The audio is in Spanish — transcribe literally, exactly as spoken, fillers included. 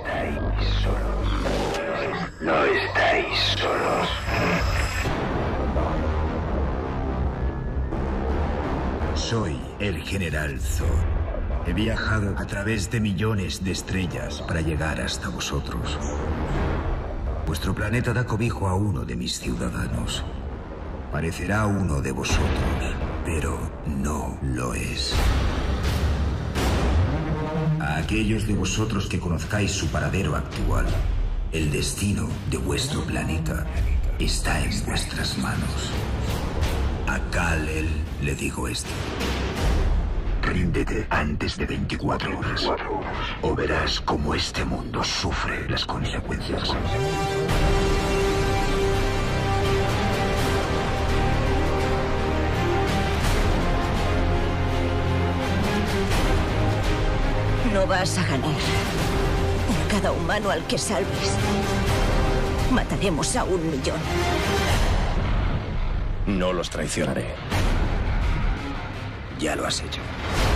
estáis solos. No estáis solos. Soy el General Zod. He viajado a través de millones de estrellas para llegar hasta vosotros. Vuestro planeta da cobijo a uno de mis ciudadanos. Parecerá uno de vosotros, pero no lo es. A aquellos de vosotros que conozcáis su paradero actual, el destino de vuestro planeta está en vuestras manos. A Kal-El le digo esto. Ríndete antes de veinticuatro horas, o verás cómo este mundo sufre las consecuencias. No vas a ganar. Por cada humano al que salves, mataremos a un millón. No los traicionaré. Ya lo has hecho.